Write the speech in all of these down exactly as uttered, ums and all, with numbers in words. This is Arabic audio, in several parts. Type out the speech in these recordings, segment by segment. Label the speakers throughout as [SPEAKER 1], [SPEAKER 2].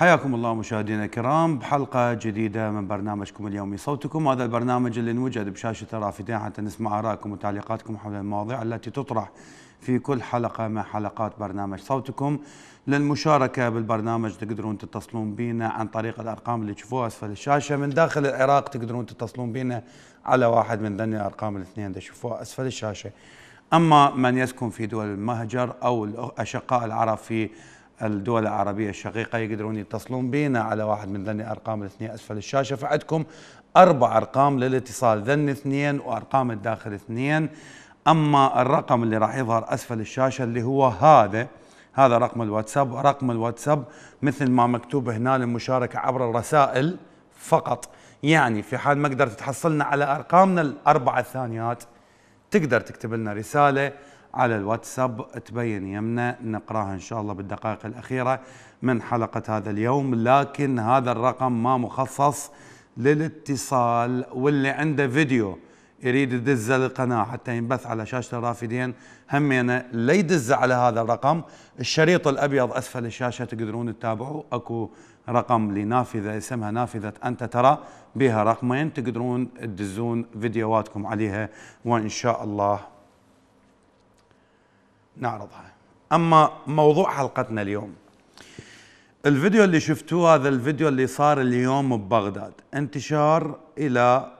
[SPEAKER 1] حياكم الله مشاهدينا الكرام بحلقة جديدة من برنامجكم اليومي صوتكم. هذا البرنامج اللي نوجد بشاشة الرافدين حتى نسمع آرائكم وتعليقاتكم حول المواضيع التي تطرح في كل حلقة من حلقات برنامج صوتكم. للمشاركة بالبرنامج تقدرون تتصلون بنا عن طريق الأرقام اللي تشوفوها أسفل الشاشة. من داخل العراق تقدرون تتصلون بنا على واحد من ذني الأرقام الاثنين اللي تشوفوها أسفل الشاشة. أما من يسكن في دول المهجر أو الأشقاء العرب في الدول العربية الشقيقة يقدرون يتصلون بنا على واحد من ذني أرقام الاثنين أسفل الشاشة. فعندكم أربع أرقام للاتصال، ذن اثنين وأرقام الداخل اثنين. أما الرقم اللي راح يظهر أسفل الشاشة اللي هو هذا هذا رقم الواتساب. رقم الواتساب مثل ما مكتوب هنا للمشاركة عبر الرسائل فقط، يعني في حال ما قدرت تحصلنا على أرقامنا الأربعة الثانيات تقدر تكتب لنا رسالة على الواتساب تبين يمنا نقراها إن شاء الله بالدقائق الأخيرة من حلقة هذا اليوم. لكن هذا الرقم ما مخصص للاتصال، واللي عنده فيديو يريد يدزه للقناة حتى ينبث على شاشة الرافدين همينا لا يدز على هذا الرقم. الشريط الأبيض أسفل الشاشة تقدرون تتابعوا، أكو رقم لنافذة اسمها نافذة أنت ترى، بها رقمين تقدرون تدزون فيديوهاتكم عليها وإن شاء الله نعرضها. أما موضوع حلقتنا اليوم، الفيديو اللي شفتوه هذا الفيديو اللي صار اليوم ببغداد، انتشار إلى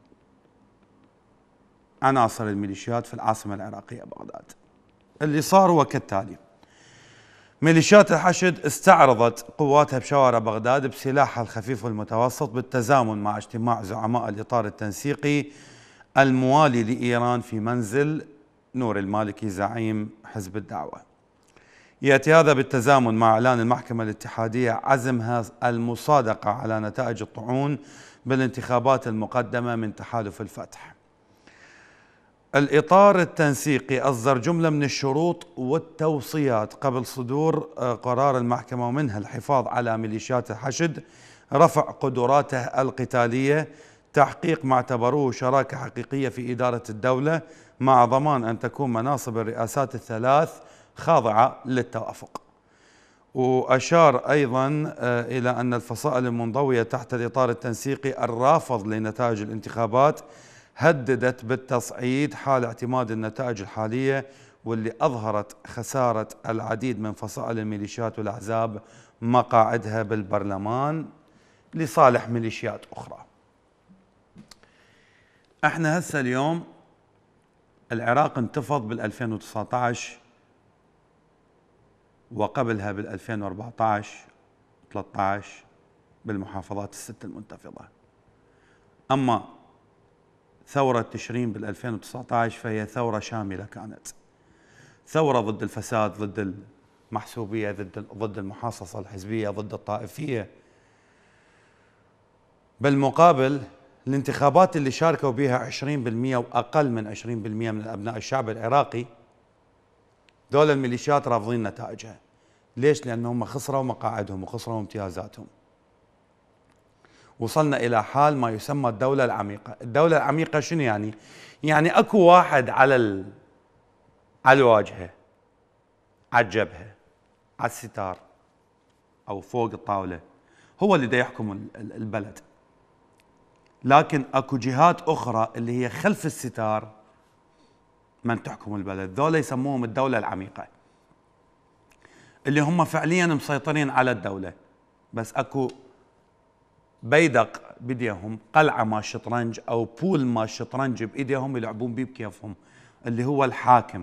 [SPEAKER 1] عناصر الميليشيات في العاصمة العراقية بغداد. اللي صار هو كالتالي: ميليشيات الحشد استعرضت قواتها بشوارع بغداد بسلاحها الخفيف والمتوسط بالتزامن مع اجتماع زعماء الإطار التنسيقي الموالي لإيران في منزل نور المالكي زعيم حزب الدعوة. يأتي هذا بالتزامن مع إعلان المحكمة الاتحادية عزمها المصادقة على نتائج الطعون بالانتخابات المقدمة من تحالف الفتح. الإطار التنسيقي أصدر جملة من الشروط والتوصيات قبل صدور قرار المحكمة، ومنها الحفاظ على ميليشيات الحشد، رفع قدراتها القتالية، تحقيق ما اعتبروه شراكة حقيقية في إدارة الدولة، مع ضمان أن تكون مناصب الرئاسات الثلاث خاضعة للتوافق. وأشار أيضا إلى أن الفصائل المنضوية تحت الإطار التنسيقي الرافض لنتائج الانتخابات هددت بالتصعيد حال اعتماد النتائج الحالية، واللي أظهرت خسارة العديد من فصائل الميليشيات والأحزاب مقاعدها بالبرلمان لصالح ميليشيات أخرى. احنا هسه اليوم العراق انتفض بال ألفين وتسعة عشر وقبلها بال ألفين وأربعة عشر ثلاثة عشر بالمحافظات الست المنتفضة. أما ثورة تشرين بال ألفين وتسعة عشر فهي ثورة شاملة، كانت ثورة ضد الفساد، ضد المحسوبية، ضد ضد المحاصصة الحزبية، ضد الطائفية. بالمقابل الانتخابات اللي شاركوا بها عشرين بالمئة وأقل من عشرين بالمئة من أبناء الشعب العراقي، دول الميليشيات رافضين نتائجها. ليش؟ لأنهم خسروا مقاعدهم وخسروا امتيازاتهم. وصلنا إلى حال ما يسمى الدولة العميقة. الدولة العميقة شنو يعني؟ يعني أكو واحد على ال... على الواجهة، على الجبهة، على الستار أو فوق الطاولة، هو اللي دا يحكم البلد. لكن أكو جهات أخرى اللي هي خلف الستار من تحكم البلد، ذولا يسموهم الدولة العميقة، اللي هم فعليا مسيطرين على الدولة، بس أكو بيدق بإيديهم، قلعة ما الشطرنج أو بول ما الشطرنج بإيديهم يلعبون بيه بكيفهم، اللي هو الحاكم.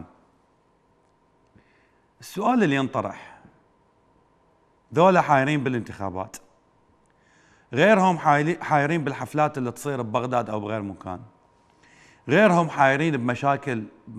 [SPEAKER 1] السؤال اللي ينطرح، ذولا حايرين بالانتخابات، غيرهم حايرين بالحفلات اللي تصير ببغداد أو بغير مكان، غيرهم حايرين بمشاكل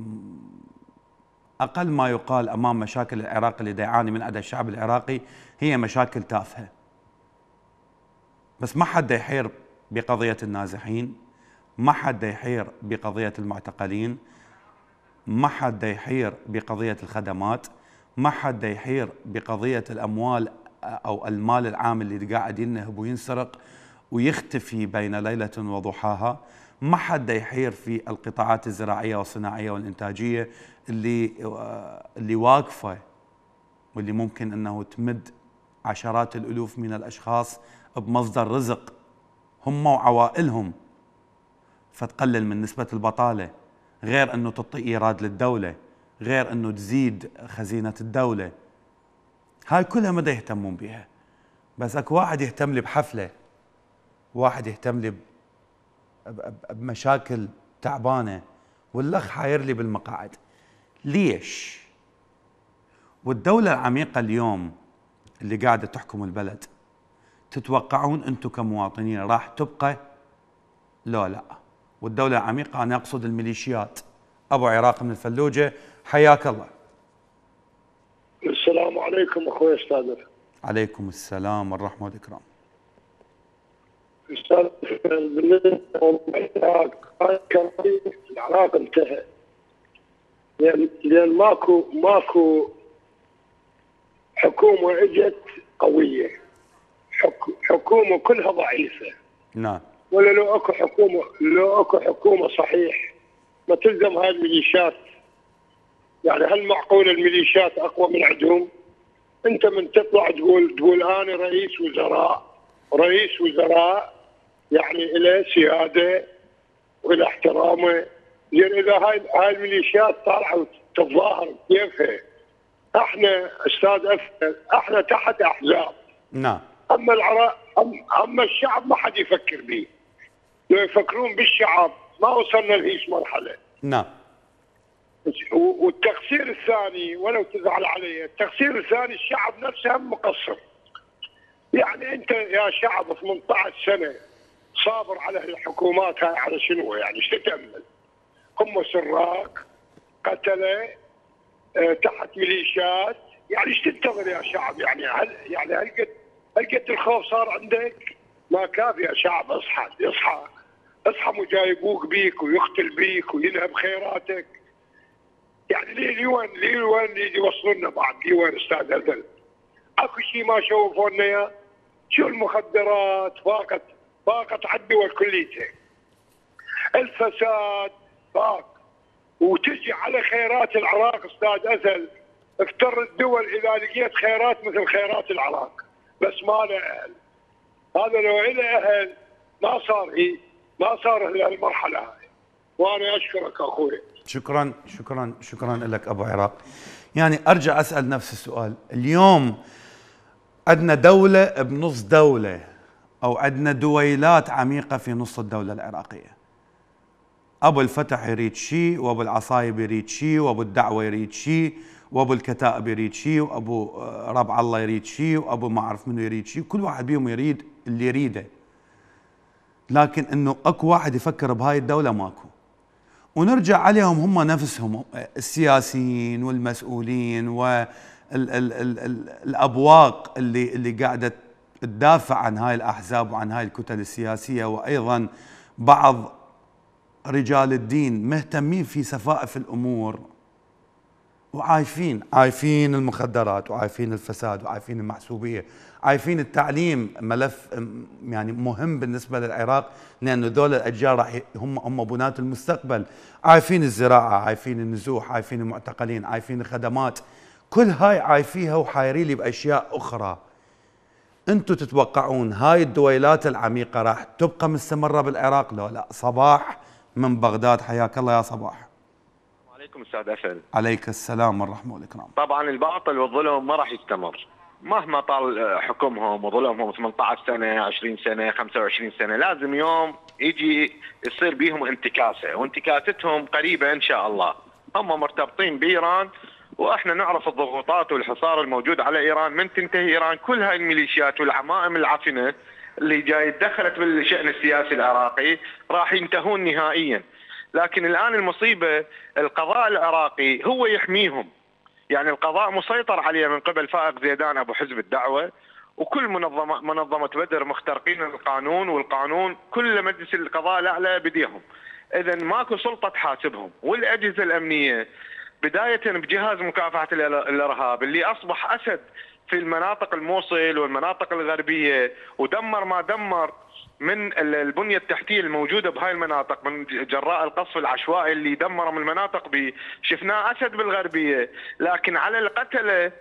[SPEAKER 1] أقل ما يقال أمام مشاكل العراق اللي يعاني من عدد الشعب العراقي هي مشاكل تافهة. بس ما حد يحير بقضية النازحين، ما حد يحير بقضية المعتقلين، ما حد يحير بقضية الخدمات، ما حد يحير بقضية الأموال أو المال العام اللي قاعد ينهب وينسرق ويختفي بين ليلة وضحاها، ما حد يحير في القطاعات الزراعية والصناعية والإنتاجية اللي اللي واقفة واللي ممكن أنه تمد عشرات الألوف من الأشخاص بمصدر رزق هم وعوائلهم، فتقلل من نسبة البطالة، غير أنه تعطي إيراد للدولة، غير أنه تزيد خزينة الدولة. هاي كلها ما دا يهتمون بها، بس اكو واحد يهتم لي بحفلة، واحد يهتم لي بمشاكل تعبانة، والأخ حاير لي بالمقاعد. ليش؟ والدولة العميقة اليوم اللي قاعدة تحكم البلد، تتوقعون أنتم كمواطنين راح تبقى؟ لا لا. والدولة العميقة أنا أقصد الميليشيات. أبو عراق من الفلوجة، حياك الله.
[SPEAKER 2] السلام عليكم أخوي أستاذ.
[SPEAKER 1] عليكم السلام والرحمة والإكرام.
[SPEAKER 2] أستاذ بالنسبة العراق انتهى، لأن لأن ماكو ماكو حكومة اجت قوية، حكومة كلها ضعيفة.
[SPEAKER 1] نعم.
[SPEAKER 2] ولا لو اكو حكومة لو اكو حكومة صحيح ما تلزم هاي الميليشيات. يعني هل معقول الميليشيات اقوى من عندهم؟ انت من تطلع تقول تقول انا رئيس وزراء، رئيس وزراء يعني له سيادة وله احترامه. لان اذا هاي هاي الميليشيات طالعه وتتظاهر كيفها، احنا استاذ أفضل احنا تحت احزاب.
[SPEAKER 1] نعم.
[SPEAKER 2] اما العراق اما الشعب ما حد يفكر به. لو يفكرون بالشعب ما وصلنا لهيش مرحله.
[SPEAKER 1] نعم.
[SPEAKER 2] والتقصير الثاني، ولو تزعل علي، التقصير الثاني الشعب نفسه هم مقصر. يعني انت يا شعب ثمانية عشر سنه صابر على الحكومات هاي، على شنو يعني؟ ايش تتامل؟ هم سراق، قتله، اه تحت ميليشيات، يعني ايش تنتظر يا شعب؟ يعني هل يعني هالقد هالقد الخوف صار عندك؟ ما كافي يا شعب. اصحى اصحى اصحى، مو جاي يبوق بيك ويقتل بيك وينهب خيراتك. يعني ليه لوين ليه وين يوصلونا بعد؟ ليه وين استاذ هذل؟ اكو شيء ما شوفوا لنا اياه؟ شو المخدرات فاقت فاقت على الدول كليتها. الفساد فاق، وتجي على خيرات العراق استاذ أزل. افتر الدول اذا لقيت خيرات مثل خيرات العراق، بس ما له اهل. هذا لو له اهل ما صار هي ما صار هالمرحله هاي. وانا اشكرك اخوي.
[SPEAKER 1] شكرا شكرا شكرا لك ابو عراق. يعني ارجع اسال نفس السؤال. اليوم عندنا دوله بنص دوله، او عندنا دويلات عميقه في نص الدوله العراقيه. ابو الفتح يريد شيء، وابو العصايب يريد شيء، وابو الدعوه يريد شيء، وابو الكتائب يريد شيء، وابو ربع الله يريد شيء، وابو ما اعرف منو يريد شيء. كل واحد بيهم يريد اللي يريده، لكن انه اكو واحد يفكر بهاي الدوله ماكو. ونرجع عليهم هم نفسهم، السياسيين والمسؤولين والابواق اللي اللي قاعده تدافع عن هاي الاحزاب وعن هاي الكتل السياسيه، وايضا بعض رجال الدين مهتمين في سفائف الامور، وعايفين عايفين المخدرات، وعايفين الفساد، وعايفين المحسوبيه، عايفين التعليم ملف يعني مهم بالنسبه للعراق، لانه ذول الاجيال راح هم هم بناة المستقبل. عايفين الزراعه، عايفين النزوح، عايفين المعتقلين، عايفين الخدمات، كل هاي عايفيها وحايرين لي باشياء اخرى. انتم تتوقعون هاي الدويلات العميقه راح تبقى مستمره بالعراق؟ لا لا. صباح من بغداد، حياك الله يا صباح.
[SPEAKER 3] عليكم استاذ أفل.
[SPEAKER 1] عليك السلام والرحمه والإكرام.
[SPEAKER 3] طبعا الباطل والظلم ما راح يستمر مهما طال حكمهم وظلمهم ثمانية عشر سنه، عشرين سنه، خمسة وعشرين سنه. لازم يوم يجي يصير بيهم انتكاسه، وانتكاستهم قريبه ان شاء الله. هم مرتبطين بايران، واحنا نعرف الضغوطات والحصار الموجود على ايران. من تنتهي ايران كل هاي الميليشيات والعمائم العفنه اللي جاي دخلت بالشأن السياسي العراقي راح ينتهون نهائيا. لكن الآن المصيبة القضاء العراقي هو يحميهم. يعني القضاء مسيطر عليه من قبل فائق زيدان أبو حزب الدعوة، وكل منظمة منظمة بدر مخترقين القانون، والقانون كل مجلس القضاء الأعلى بديهم. إذا ماكو سلطة تحاسبهم. والأجهزة الأمنية بداية بجهاز مكافحة الإرهاب اللي أصبح أسد في المناطق الموصل والمناطق الغربية، ودمر ما دمر من البنية التحتية الموجودة بهاي المناطق من جراء القصف العشوائي اللي دمر من المناطق. شفناه أسد بالغربية، لكن على القتلة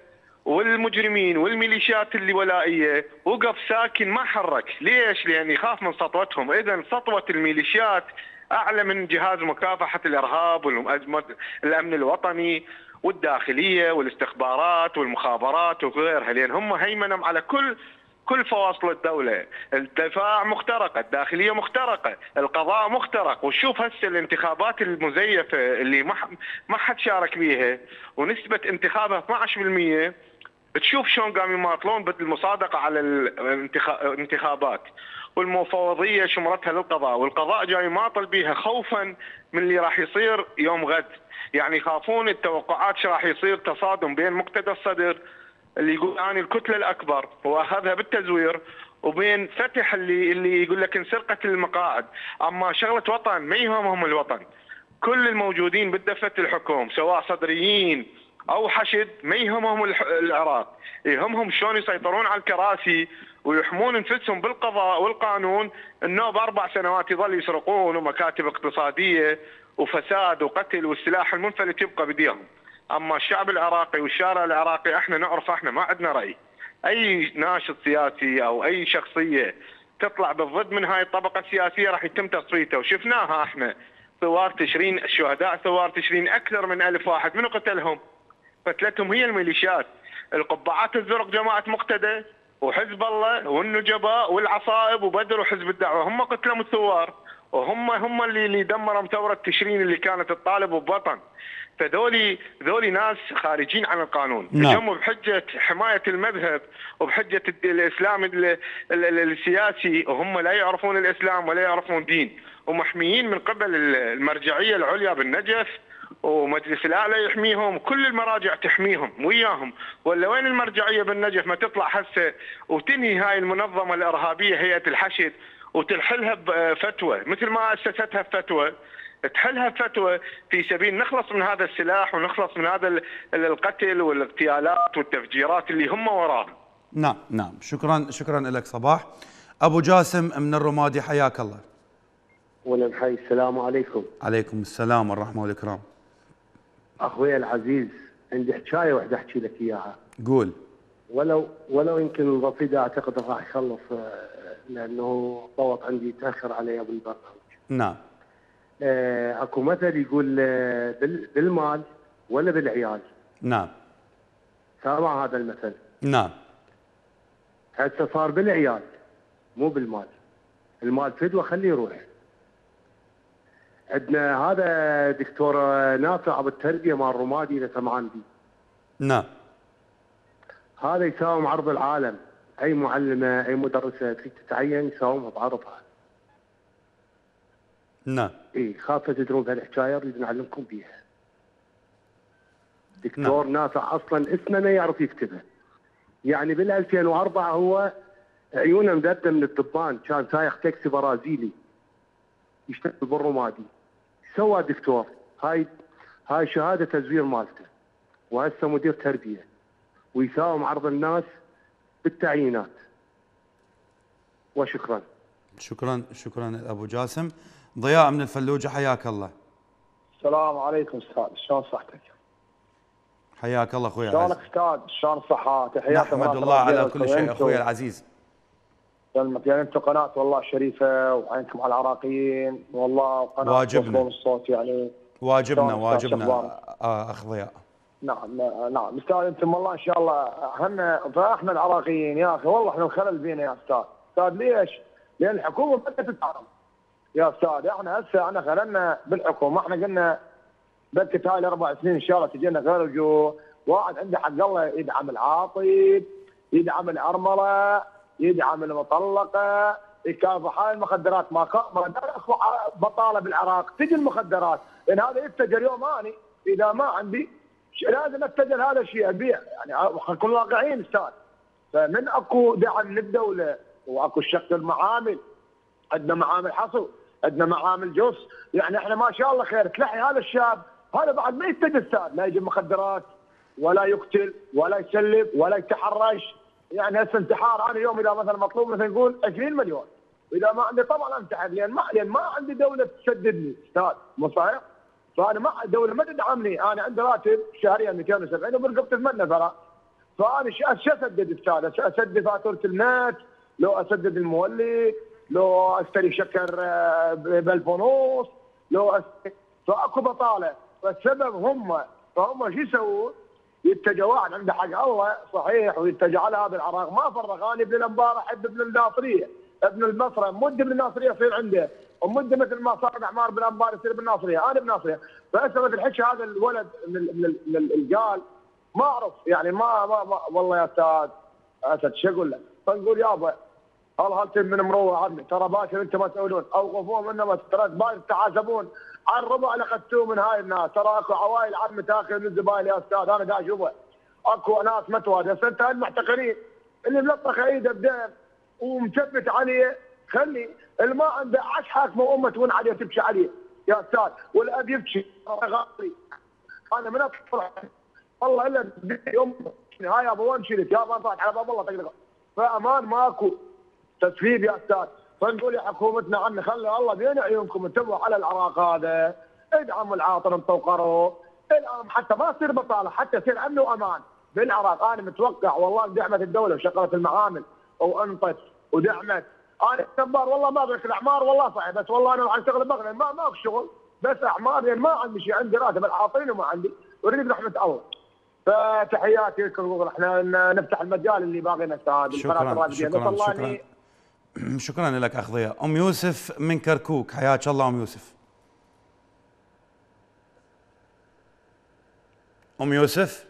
[SPEAKER 3] والمجرمين والميليشيات اللي ولائيه وقف ساكن ما حرك. ليش؟ لان يخاف من سطوتهم. اذا سطوه الميليشيات اعلى من جهاز مكافحه الارهاب والامن الوطني والداخليه والاستخبارات والمخابرات وغيرها، لان هم هيمنوا على كل كل فواصل الدوله. الدفاع مخترقه، الداخليه مخترقه، القضاء مخترق. وشوف هسه الانتخابات المزيفه اللي ما ما حد شارك بيها ونسبه انتخابها اثنعش بالمئة، تشوف شلون قاموا يماطلون بالمصادقه على الانتخابات، والمفوضيه شمرتها للقضاء، والقضاء جاي يماطل بيها خوفا من اللي راح يصير يوم غد. يعني يخافون التوقعات شو راح يصير تصادم بين مقتدى الصدر اللي يقول انا الكتله الاكبر واخذها بالتزوير، وبين فتح اللي اللي يقول لك انسرقت المقاعد. اما شغله وطن ما يهمهم الوطن. كل الموجودين بالدفه الحكوم سواء صدريين او حشد ما يهمهم العراق، يهمهم شلون يسيطرون على الكراسي ويحمون انفسهم بالقضاء والقانون. انه باربع سنوات يظل يسرقون ومكاتب اقتصاديه وفساد وقتل والسلاح المنفلت يبقى بديهم. اما الشعب العراقي والشارع العراقي احنا نعرف، احنا ما عندنا راي. اي ناشط سياسي او اي شخصيه تطلع بالضد من هاي الطبقه السياسيه راح يتم تصفيته، وشفناها احنا. ثوار تشرين، الشهداء ثوار تشرين اكثر من ألف واحد، منو قتلهم؟ قتلتهم هي الميليشيات. القبعات الزرق جماعه مقتدى وحزب الله والنجباء والعصائب وبدر وحزب الدعوه، هم قتلهم الثوار، وهم هم اللي اللي دمروا ثوره تشرين اللي كانت تطالب بوطن. فذولي ذولي ناس خارجين عن القانون، تجموا بحجه حمايه المذهب وبحجه الاسلام السياسي، وهم لا يعرفون الاسلام ولا يعرفون دين، ومحميين من قبل المرجعيه العليا بالنجف ومجلس الاعلى يحميهم، كل المراجع تحميهم وياهم. ولا وين المرجعيه بالنجف ما تطلع هسه وتنهي هاي المنظمه الارهابيه هيئه الحشد وتلحلها بفتوى مثل ما اسستها بفتوى، تحلها بفتوى في سبيل نخلص من هذا السلاح ونخلص من هذا القتل والاغتيالات والتفجيرات اللي هم وراها.
[SPEAKER 1] نعم نعم، شكرا شكرا لك صباح. ابو جاسم من الرمادي، حياك الله.
[SPEAKER 4] ولن حي، السلام عليكم.
[SPEAKER 1] عليكم السلام والرحمه والاكرام.
[SPEAKER 4] اخوي العزيز، عندي حكايه واحده احكي لك اياها.
[SPEAKER 1] قول.
[SPEAKER 4] ولو ولو يمكن الرصيد اعتقد راح يخلص، لانه ضغط عندي تاخر علي بالبرنامج.
[SPEAKER 1] نعم.
[SPEAKER 4] آه، اكو مثل يقول بالمال ولا بالعيال.
[SPEAKER 1] نعم.
[SPEAKER 4] سامع هذا المثل؟
[SPEAKER 1] نعم.
[SPEAKER 4] هسه صار بالعيال مو بالمال. المال فدوه خليه يروح. عندنا هذا دكتور نافع ابو التربيه مال الرمادي اذا سمعان بي.
[SPEAKER 1] نعم.
[SPEAKER 4] هذا يساوم عرض العالم، اي معلمه اي مدرسه تريد تتعين يساومها بعرضها.
[SPEAKER 1] نعم.
[SPEAKER 4] اي خاصه تدرون بهالحكايه اريد نعلمكم بيها. دكتور نعم. نافع اصلا اسمه ما يعرف يكتبه. يعني بال ألفين وأربعة هو عيونه مدده من الدبان، كان سايق تاكسي برازيلي يشتغل بالرمادي. سوى دكتور، هاي هاي شهاده تزوير مالته، وهسه مدير تربيه ويساوم عرض الناس بالتعيينات. وشكرا.
[SPEAKER 1] شكرا شكرا ابو جاسم. ضياء من الفلوجه، حياك الله.
[SPEAKER 5] السلام عليكم استاذ، شلون صحتك؟
[SPEAKER 1] حياك الله اخوي
[SPEAKER 5] العزيز. شلونك استاذ؟ شلون الصحه؟ تحياتي.
[SPEAKER 1] نحمد الله على كل شيء اخوي العزيز.
[SPEAKER 5] سلمك، يعني انتم قناه والله شريفه وعينكم على العراقيين والله، وقناه
[SPEAKER 1] واجبنا
[SPEAKER 5] الصوت يعني
[SPEAKER 1] واجبنا واجبنا اخ ضياء.
[SPEAKER 5] نعم نعم استاذ، انتم والله ان شاء الله احنا فاحنا العراقيين يا اخي والله احنا الخلل بينا يا استاذ. استاذ ليش؟ لان الحكومه بدها تتعلم يا استاذ. احنا هسه احنا خللنا بالحكومه، احنا قلنا بكت هاي الاربع سنين ان شاء الله تجينا غير الجو. واحد عنده حق الله يدعم العاطل، يدعم الارمله، يدعم المطلقه، يكافح هاي المخدرات. ما ما اكو بطاله بالعراق، تجي المخدرات لان هذا يتجر يوم اني اذا ما عندي لازم اتجر هذا الشيء ابيع. يعني نكون واقعيين استاذ. فمن اكو دعم من الدوله واكو شق المعامل، عندنا معامل حصو، عندنا معامل جص، يعني احنا ما شاء الله خير. تلحي هذا الشاب هذا بعد ما يتجه استاذ، لا يجيب مخدرات ولا يقتل ولا يسلب ولا يتحرش. يعني هسه انتحار انا اليوم اذا مثلا مطلوب مثلا نقول عشرين مليون، واذا ما عندي طبعا انتحر لان ما لان ما عندي دوله تسددني استاذ، مو صحيح؟ فانا ما الدوله ما تدعمني. انا عندي راتب شهريا مئتين وسبعين وبرقبت ثمان نفر، فانا شو اسدد استاذ؟ اسدد فاتوره النت، لو اسدد المولد، لو اشتري شكر بالفانوس، لو أستري... فاكو بطاله. فالسبب هم فهم شو يسوون؟ يتجهوا واحد عنده حق الله صحيح ويتجه على هذا العراق. ما فرغاني ابن الانبار احب ابن الناصريه، ابن البصره مد ابن الناصريه يصير عنده، ومد مثل ما صار عمار بن انبار يصير بالناصريه، انا بالناصريه. فاسوي الحكي هذا الولد من من القال ما اعرف يعني ما, ما, ما والله يا استاذ اسد شو اقول لك؟ فنقول يابا هل هالتم من مروع عني ترى باكر انتم مسؤولون، اوقفوهم انما ترى باكر تحاسبون على الربع اللي اخذتوه من هاي الناس. ترى اكو عوائل عم تاخذ من الزباين يا استاذ، انا قاعد اشوفها اكو ناس متواجده. هسه انت المحتقرين اللي ملطخ ايده بدم ومثبت عليه، خلي اللي ما عنده عش حاكمه وامه تون عليه تبكي عليه يا استاذ، والاب يبكي غالي. انا من اطلع والله الا يوم هاي ابو وين شلت يا طلعت على باب الله تقدر. فامان ماكو تسفيب يا استاذ. فنقول يا حكومتنا عنا خلي الله بين عيونكم انتبهوا على العراق هذا، ادعموا العاطل انطوا الان حتى ما تصير بطاله، حتى يصير امن وامان بالعراق. انا متوقع والله دعمت الدوله وشغلت المعامل وانطت ودعمت. انا كبار والله ما بك الاعمار والله صحيح، بس والله انا راح اشتغل بغنى ما ماكو شغل، بس اعمار يعني ما عندي شيء، عندي راتب العاطلين وما عندي، اريد رحمه الله. فتحياتي لكم، احنا نفتح المجال اللي باغينا استاذ.
[SPEAKER 1] شكرا شكرا شكرا شكرا لك اخ ضياء. ام يوسف من كركوك، حياك الله ام يوسف. ام يوسف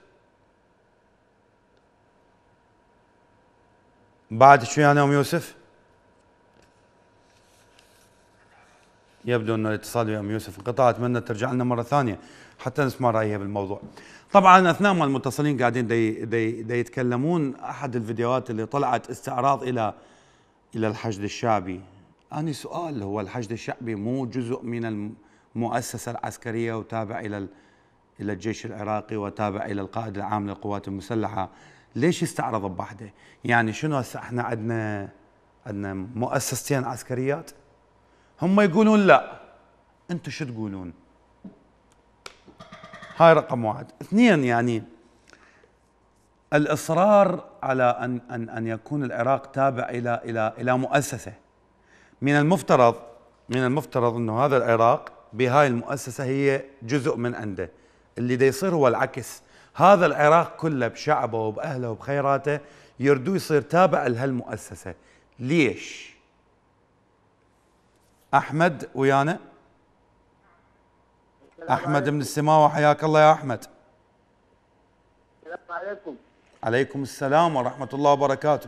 [SPEAKER 1] بعد شو يعني ام يوسف؟ يبدو انه الاتصال بام يوسف انقطع، اتمنى ترجع لنا مره ثانيه حتى نسمع رايها بالموضوع. طبعا اثناء ما المتصلين قاعدين دي دي دي يتكلمون، احد الفيديوهات اللي طلعت استعراض الى الى الحشد الشعبي. اني سؤال، هو الحشد الشعبي مو جزء من المؤسسه العسكريه وتابع الى الى الجيش العراقي وتابع الى القائد العام للقوات المسلحه؟ ليش يستعرض بوحده؟ يعني شنو هسه احنا عندنا عندنا مؤسستين عسكريات؟ هم يقولون لا، انتم شو تقولون؟ هاي رقم واحد. اثنين، يعني الاصرار على ان ان ان يكون العراق تابع الى الى الى مؤسسه. من المفترض من المفترض انه هذا العراق بهاي المؤسسه هي جزء من عنده، اللي دا يصير هو العكس. هذا العراق كله بشعبه وباهله وبخيراته يردو يصير تابع لهالمؤسسه. ليش؟ احمد ويانا؟ احمد من السماوه، حياك الله يا احمد.
[SPEAKER 6] السلام عليكم.
[SPEAKER 1] عليكم السلام ورحمه الله وبركاته.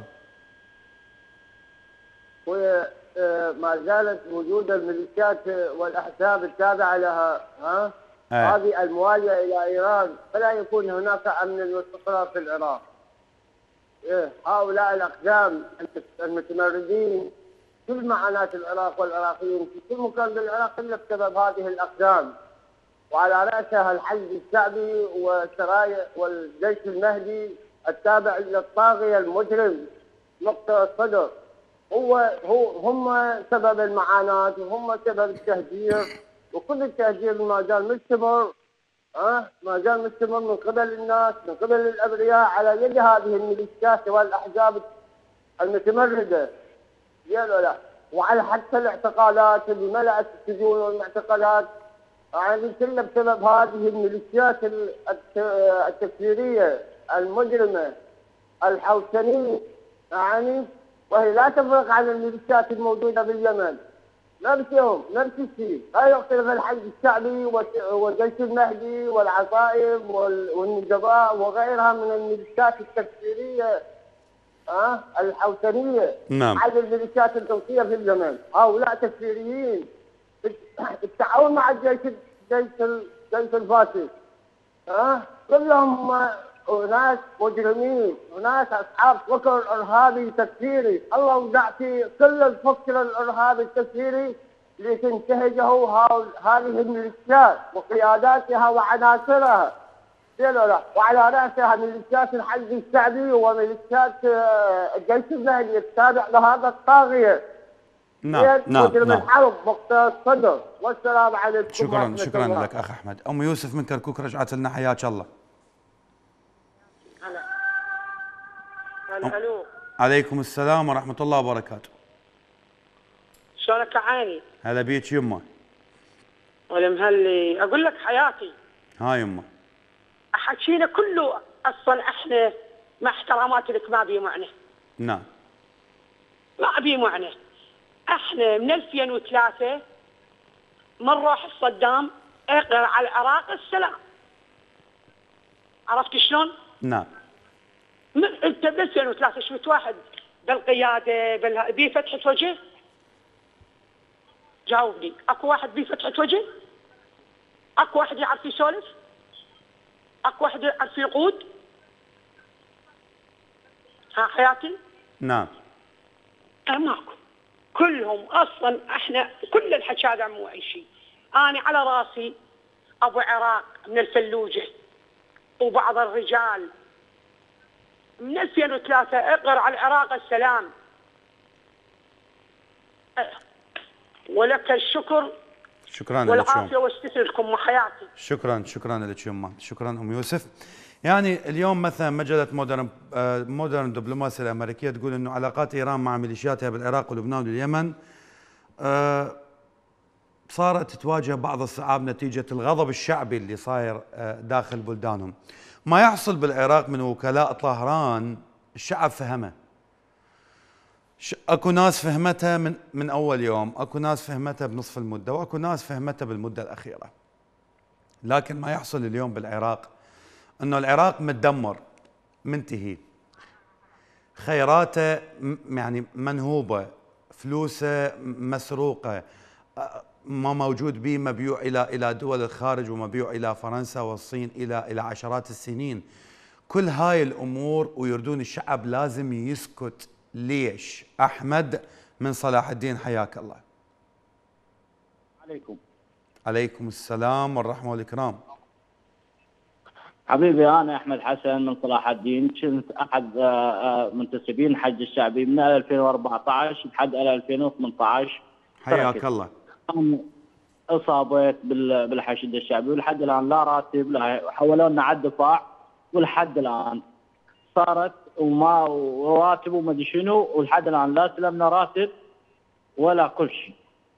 [SPEAKER 6] وما زالت موجوده الميليشيات والاحزاب التابعه لها، ها؟ آه. هذه المواليه الى ايران، فلا يكون هناك امن واستقرار في العراق. إيه هؤلاء الاقزام المتمردين كل معاناه العراق والعراقيين في كل مكان بالعراق الا بسبب هذه الاقزام، وعلى راسها الحشد الشعبي والسرايا والجيش المهدي التابع للطاغيه المجرم مقتدى الصدر. هو هو هم سبب المعاناه وهم سبب التهجير، وكل التهجير ما زال مستمر، ها ما زال مستمر من قبل الناس، من قبل الابرياء على يد هذه الميليشيات والاحزاب المتمرده. يا لا، وعلى حتى الاعتقالات اللي ملأت السجون والمعتقلات، يعني كله بسبب هذه الميليشيات التكفيريه المجرمه الحوثنيه، يعني وهي لا تفرق عن الميليشيات الموجوده باليمن. نفسهم نفس الشيء، لا يختلف الحشد الشعبي والجيش المهدي والعصائب والنجباء وغيرها من الميليشيات التكفيريه أه؟ الحوثنيه.
[SPEAKER 1] نعم.
[SPEAKER 6] على الميليشيات الحوثيه في اليمن، هؤلاء تكفيريين بالتعاون مع الجيش الجيش الجيش الفاسد. ها أه؟ كلهم ناس مجرمين وناس اصحاب فكر ارهابي تكفيري. الله وضع في كل الفكر الارهابي التكفيري اللي تنتهجه هذه الميليشيات وقياداتها وعناصرها. وعلى راسها ميليشيات الحشد الشعبي وميليشيات الجيش المهدي التابع لهذا الطاغيه.
[SPEAKER 1] نعم نعم
[SPEAKER 6] مجرم
[SPEAKER 1] نعم.
[SPEAKER 6] الحرب مقتدى الصدر. والسلام عليكم.
[SPEAKER 1] شكرا شكرا لك اخ احمد. ام يوسف من كركوك رجعت لنا، حياك الله.
[SPEAKER 7] هلا هلو.
[SPEAKER 1] عليكم السلام ورحمة الله وبركاته.
[SPEAKER 7] شلونك يا عيني؟
[SPEAKER 1] هلا بيك يمه.
[SPEAKER 7] ولا مهلي، اقول لك حياتي.
[SPEAKER 1] ها يمه.
[SPEAKER 7] حكينا كله اصلا احنا مع احتراماتي لك ما بيه معنى.
[SPEAKER 1] نعم.
[SPEAKER 7] ما بيه معنى. احنا من ألفين وثلاثة من روح صدام اقرا على العراق السلام. عرفت شلون؟
[SPEAKER 1] نعم.
[SPEAKER 7] من انت ب ألفين وثلاثة شفت واحد بالقياده بال... بيه فتحه وجه؟ جاوبني، اكو واحد بيه فتحه وجه؟ اكو واحد يعرف يسولف؟ اكو واحد يعرف يقود؟ ها حياتي؟
[SPEAKER 1] نعم.
[SPEAKER 7] ماكو. كلهم اصلا احنا كل الحكي هذا مو اي شيء. انا على راسي ابو عراق من الفلوجه وبعض الرجال من ألفين وثلاثة اقر على العراق السلام. ولك الشكر
[SPEAKER 1] شكرا لك
[SPEAKER 7] والعافيه واستثنكم وحياتي.
[SPEAKER 1] شكرا شكرا لك يمه. شكرا ام يوسف. يعني اليوم مثلا مجله مودرن مودرن دبلوماسي الامريكيه تقول انه علاقات ايران مع ميليشياتها بالعراق ولبنان واليمن صارت تواجه بعض الصعاب نتيجه الغضب الشعبي اللي صاير داخل بلدانهم. ما يحصل بالعراق من وكلاء طهران الشعب فهمه. اكو ناس فهمتها من من اول يوم، اكو ناس فهمتها بنصف المده، واكو ناس فهمتها بالمده الاخيره. لكن ما يحصل اليوم بالعراق انه العراق متدمر منتهي، خيراته يعني منهوبه، فلوسه مسروقه، ما موجود به مبيوع الى الى دول الخارج ومبيوع الى فرنسا والصين الى الى عشرات السنين. كل هاي الامور ويردون الشعب لازم يسكت. ليش؟ احمد من صلاح الدين حياك الله.
[SPEAKER 8] عليكم.
[SPEAKER 1] عليكم السلام والرحمه والاكرام.
[SPEAKER 8] حبيبي انا احمد حسن من صلاح الدين، كنت احد منتسبين الحج الشعبي من ألفين وأربعة عشر لحد ألفين وثمانية عشر.
[SPEAKER 1] حياك الله.
[SPEAKER 8] اصابت بالحشد الشعبي ولحد الان لا راتب، لا حولونا على الدفاع ولحد الان صارت وما رواتب وما ادري شنو، ولحد الان لا استلمنا راتب ولا كل شيء.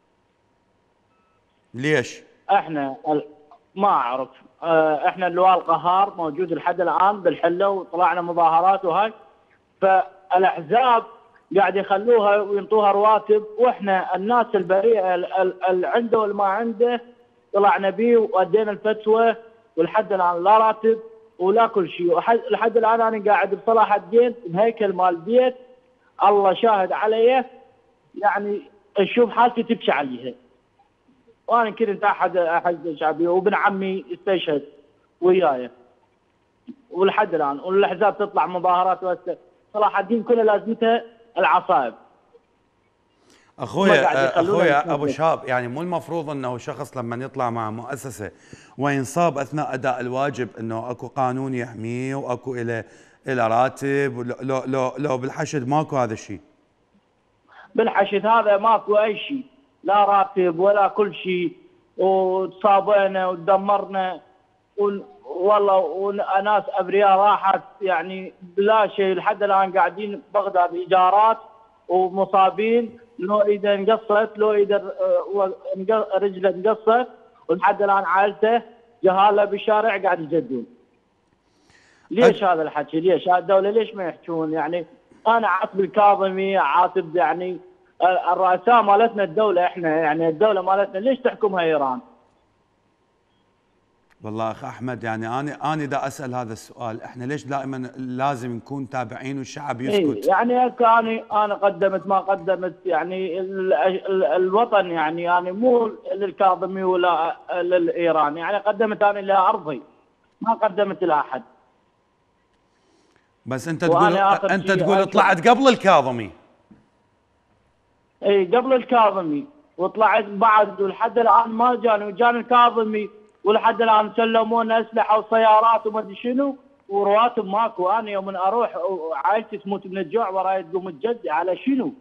[SPEAKER 1] ليش؟
[SPEAKER 8] احنا ما اعرف، احنا اللواء القهار موجود لحد الان بالحله وطلعنا مظاهرات وهاي، فالاحزاب قاعد يخلوها وينطوها رواتب، واحنا الناس البريئه اللي عنده واللي ما عنده طلعنا بيه وادينا الفتوى، ولحد الان لا راتب ولا كل شيء. لحد الان انا قاعد بصلاح الدين بهيكل مال بيت، الله شاهد علي، يعني اشوف حالتي تبكي عليها. وانا كنت احد احد شعبي وابن عمي استشهد وياي، ولحد الان والاحزاب تطلع مظاهرات وهسه صلاح الدين كله لازمته العصائب.
[SPEAKER 1] اخويا اخويا ابو شاب، يعني مو المفروض انه شخص لما يطلع مع مؤسسه وينصاب اثناء اداء الواجب انه اكو قانون يحميه واكو الى الى راتب؟ لو لو لو بالحشد ماكو هذا الشيء.
[SPEAKER 8] بالحشد هذا ماكو اي شيء، لا راتب ولا كل شيء، وتصابينا ودمرنا، والله وناس ابرياء راحت يعني بلا شيء. لحد الان قاعدين بغداد ايجارات ومصابين، لو ايده انقصت، لو ايده رجله انقصت، ولحد الان عائلته جهاله بالشارع قاعد يجدون. ليش هذا الحكي؟ ليش الدوله ليش ما يحكون؟ يعني انا عاتب الكاظمي، عاتب يعني الرؤساء مالتنا الدوله، احنا يعني الدوله مالتنا ليش تحكمها ايران؟
[SPEAKER 1] والله اخ احمد، يعني انا انا دا اسال هذا السؤال، احنا ليش دائما لازم نكون تابعين والشعب يسكت؟
[SPEAKER 8] إيه يعني انا انا قدمت ما قدمت، يعني ال ال الوطن، يعني يعني مو للكاظمي ولا للايران، يعني قدمت انا لارضي، ما قدمت لاحد.
[SPEAKER 1] بس انت تقول انت تقول طلعت قبل الكاظمي.
[SPEAKER 8] اي قبل الكاظمي وطلعت بعد، ولحد الان ما جاني، وجاني الكاظمي ولحد الان سلمونا اسلحه وسيارات وما ادري شنو، ورواتب ماكو. انا يوم اروح وعائلتي تموت من الجوع وراي تقوم تجدي على شنو؟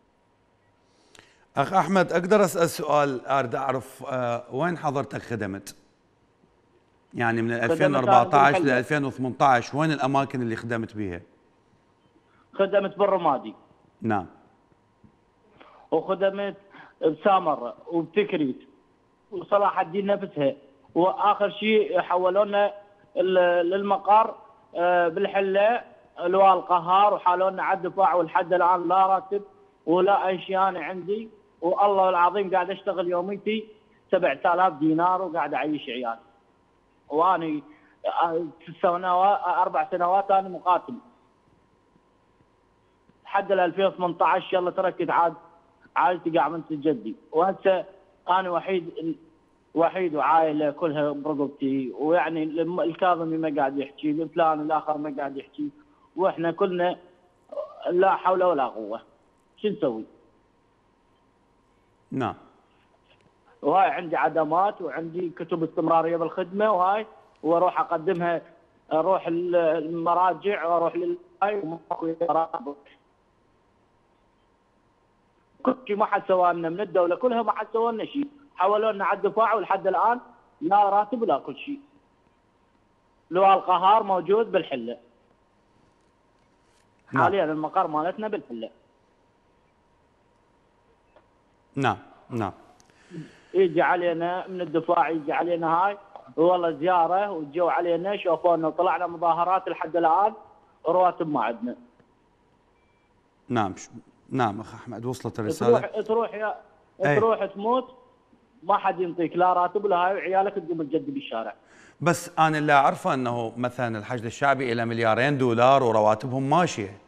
[SPEAKER 1] اخ احمد، اقدر اسال سؤال؟ اريد اعرف أه وين حضرتك خدمت؟ يعني من ألفين وأربعة عشر ل ألفين وثمانية عشر وين الاماكن اللي خدمت بيها؟
[SPEAKER 8] خدمت بالرمادي.
[SPEAKER 1] نعم.
[SPEAKER 8] وخدمت بسامر وبتكريت وصلاح الدين نفسها، واخر شيء حولونا للمقر بالحله لواء القهار وحالونا على الدفاع، ولحد الان لا راتب ولا اي شيء انا عندي، والله العظيم قاعد اشتغل يوميتي سبعة آلاف دينار وقاعد اعيش عيالي. واني سنوات اربع سنوات انا مقاتل لحد ألفين وثمانية عشر. يلا تركت عاد عائلتي قاعد من جدي، وهسه انا وحيد وحيد وعائله كلها برقبتي، ويعني الكاظمي ما قاعد يحكي، الفلان الاخر ما قاعد يحكي، واحنا كلنا لا حول ولا قوه. شو نسوي؟
[SPEAKER 1] نعم.
[SPEAKER 8] وهاي عندي عدمات وعندي كتب استمراريه بالخدمه، وهاي واروح اقدمها، اروح المراجع واروح للهاي وماكو راتب. كل شيء ما حد سوى لنا من الدوله كلها، ما حد سوى لنا شيء، حولوا لنا على الدفاع ولحد الان لا راتب ولا كل شيء. لواء القهار موجود بالحله.
[SPEAKER 1] نعم.
[SPEAKER 8] حاليا المقر مالتنا بالحله.
[SPEAKER 1] نعم نعم.
[SPEAKER 8] يجي علينا من الدفاع، يجي علينا هاي والله زياره، وجوا علينا شوفونا وطلعنا مظاهرات لحد الان رواتب ما عندنا.
[SPEAKER 1] نعم نعم اخ احمد، وصلت الرساله.
[SPEAKER 8] تروح تروح يا
[SPEAKER 1] أي.
[SPEAKER 8] تروح تموت ما حد ينطيك لا راتب ولا هاي، وعيالك تقوم تجدي بالشارع.
[SPEAKER 1] بس انا اللي اعرفه انه مثلا الحشد الشعبي الى مليارين دولار ورواتبهم ماشيه.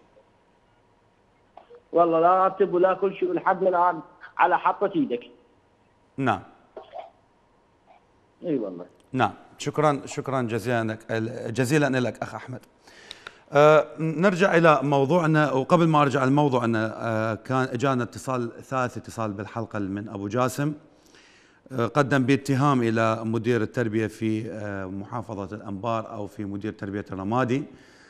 [SPEAKER 8] والله لا راتب ولا كل شيء لحد الان على حطة ايدك.
[SPEAKER 1] نعم.
[SPEAKER 8] اي والله.
[SPEAKER 1] نعم، شكرا شكرا جزيلا لك جزيلا لك اخ احمد. أه نرجع الى موضوعنا، وقبل ما ارجع لموضوعنا أه كان اجانا اتصال ثالث اتصال بالحلقه من ابو جاسم، أه قدم باتهام الى مدير التربيه في أه محافظه الانبار او في مدير تربيه الرمادي.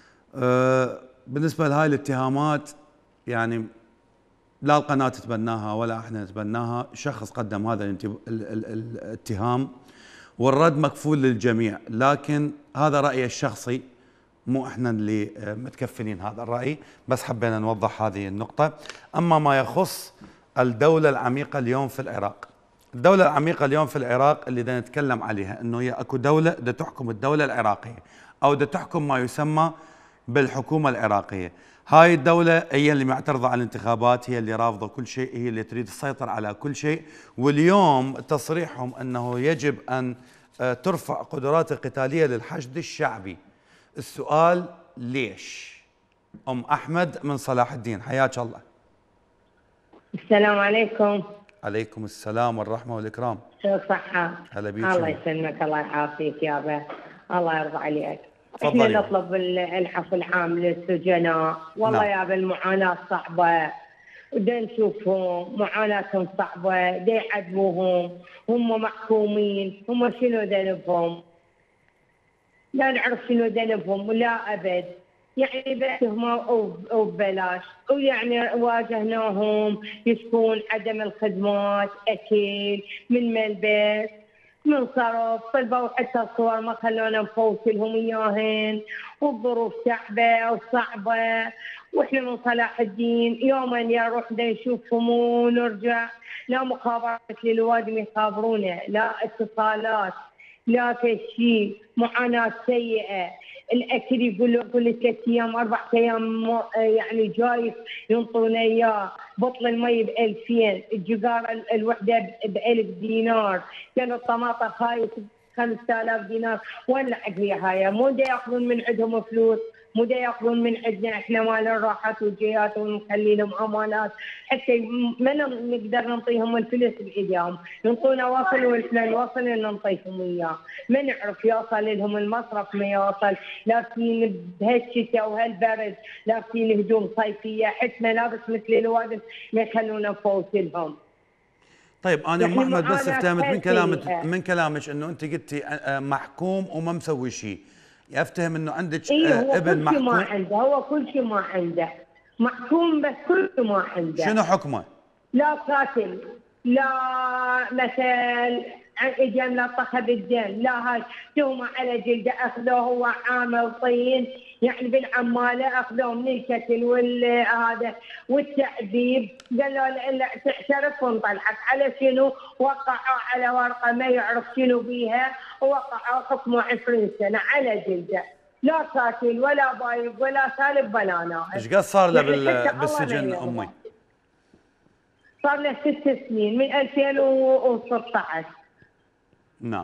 [SPEAKER 1] أه بالنسبه لهاي الاتهامات يعني لا القناه تتبناها ولا احنا نتبناها، شخص قدم هذا الاتهام والرد مكفول للجميع، لكن هذا رايي الشخصي، مو احنا اللي متكفلين هذا الراي، بس حبينا نوضح هذه النقطه. اما ما يخص الدوله العميقه اليوم في العراق، الدوله العميقه اليوم في العراق اللي بدنا نتكلم عليها انه هي اكو دوله بدها تحكم الدوله العراقيه او بدها تحكم ما يسمى بالحكومه العراقيه. هاي الدولة هي اللي معترضة على الانتخابات، هي اللي رافضة كل شيء، هي اللي تريد تسيطر على كل شيء، واليوم تصريحهم أنه يجب أن ترفع قدرات القتالية للحشد الشعبي. السؤال ليش؟ أم أحمد من صلاح الدين، حياك الله.
[SPEAKER 9] السلام عليكم.
[SPEAKER 1] عليكم السلام والرحمة والإكرام.
[SPEAKER 9] شو صحة؟
[SPEAKER 1] هلا بيك.
[SPEAKER 9] الله يسلمك، الله يعافيك يابا، الله يرضى عليك.
[SPEAKER 1] تفضلي.
[SPEAKER 9] احنا نطلب العفو العام للسجناء، والله
[SPEAKER 1] نعم.
[SPEAKER 9] يابا المعاناة صعبة، ودا نشوفهم معاناتهم صعبة، دا يعذبوهم، هم محكومين، هم شنو ذنبهم؟ لا نعرف شنو ذنبهم ولا أبد، يعني بتهمة وببلاش، ويعني واجهناهم يشكون عدم الخدمات، أكل، من ملبس، من صرف، طلبوا حتى الصور ما خلونا نفوت لهم اياهن، والظروف صعبه وصعبه، واحنا من صلاح الدين يوما يروح دا نشوفهم ونرجع، لا مخابرات للوادم يخابرونا، لا اتصالات، لا في شيء، معاناه سيئه. الاكل يقول له كل ثلاث ايام اربع ايام يعني جايف ينطونا اياه، بطل المي ب ألفين، الجزاره الوحده ب ألف دينار، كان الطماطم خايف خمسة آلاف دينار، وين العقليه هاي؟ مو دا ياخذون من عندهم فلوس، مو دا ياخذون من عندنا احنا مال الراحات والجيات ونخلي لهم امانات، حتى ما نقدر نعطيهم الفلوس بايديهم، ينطونا وصل واحنا نوصل نعطيهم اياه، ما نعرف يوصل لهم المصرف ما يوصل، لابسين بهالشتاء وهالبرد، لابسين هدوم صيفيه، حتى ملابس مثل الوادم ما يخلونا نفوت لهم.
[SPEAKER 1] طيب انا ام احمد بس افتهمت من كلامك
[SPEAKER 9] سيئة.
[SPEAKER 1] من كلامك انه انت قلتي محكوم وما مسوي شيء، افتهم انه عندك
[SPEAKER 9] إيه هو
[SPEAKER 1] ابن
[SPEAKER 9] كل شيء ما
[SPEAKER 1] محكوم.
[SPEAKER 9] عنده، هو كل شيء ما عنده، محكوم بس كل شيء ما عنده.
[SPEAKER 1] شنو حكمه؟
[SPEAKER 9] لا قاتل، لا مثل اجى ملطخه بالدم، لا هاي تهمه على جلده اخذوه هو عامل طين يعني بالعماله، اخذوه من الكتل والهذا والتعذيب، قالوا له الا تعترف ونطلعك على شنو؟ وقعوا على ورقه ما يعرف شنو بيها، ووقعوا حكمه عشرين سنه على جلده، لا قاتل ولا بايق ولا سالب ولا نائب.
[SPEAKER 1] ايش قد صار له
[SPEAKER 9] يعني
[SPEAKER 1] بالسجن امي؟
[SPEAKER 9] صار له ست سنين من ألفين وستة عشر.
[SPEAKER 1] نعم.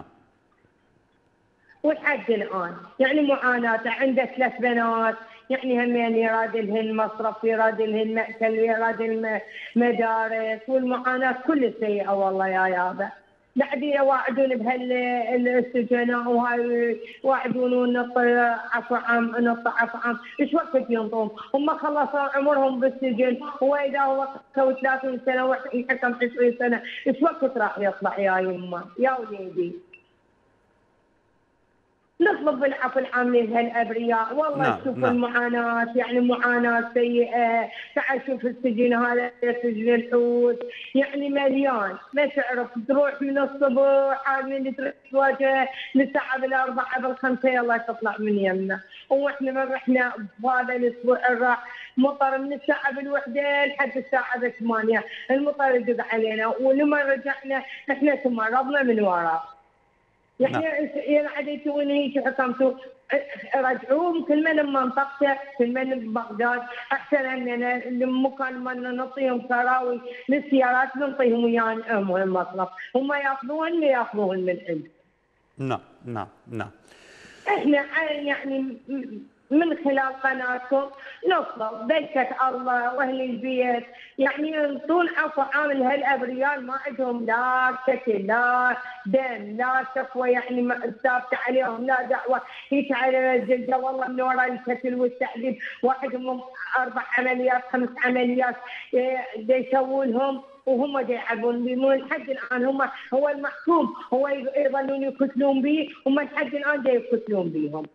[SPEAKER 9] ولحد الان يعني معاناته، عنده ثلاث بنات يعني همين يراد لهن مصرف، يراد لهن مأكل، يراد لهن مدارس، والمعاناه كل سيئه والله يا يابا. بعدين يواعدون بهالسجناء وهاي يواعدون نط عفو عام نط عفو عام، ايش وقت ينطون؟ هم خلصوا عمرهم بالسجن، واذا هو سوى ثلاثين سنه ويحكم عشرين سنه، ايش وقت راح يطلع يا يمه؟ يا وليدي. نطلب بالعفو العام لهالابرياء، والله
[SPEAKER 1] نعم
[SPEAKER 9] شوف
[SPEAKER 1] نعم.
[SPEAKER 9] المعاناه يعني معاناه سيئه، تعال شوف السجن هذا سجن الحوت يعني مليان، ما تعرف تروح من الصبح من تروح تواجه للساعه بالاربعه بالخمسه يلا تطلع من يمنا، واحنا ما رحنا بهذا الاسبوع راح مطر من الساعه بالوحده لحد الساعه بالثمانيه، المطر يدق علينا، ولما رجعنا احنا تمرضنا من وراه. يعني يعني عديتوا وين هيك حكمتوا رجعوهم كل من منطقته، كل من بغداد، احسن اننا المكان ما نعطيهم سراوي للسيارات نعطيهم وياهم المصرف، هم ياخذوهن ما ياخذوهن من عند.
[SPEAKER 1] نعم نعم نعم.
[SPEAKER 9] احنا يعني من خلال قناتكم نطلب بركة الله واهل البيت يعني ينطون عفو عام لهالابرياء ما عندهم لا كتل لا دم لا شكوى يعني ثابته عليهم لا دعوه هيك على الجلده والله من وراء الكتل والتعذيب، واحد منهم اربع عمليات خمس عمليات يسوون لهم وهم دا يعذبون بهم لحد الان، هم هو المحكوم هو يظلون يقتلون به، هم لحد الان دا يقتلون بهم.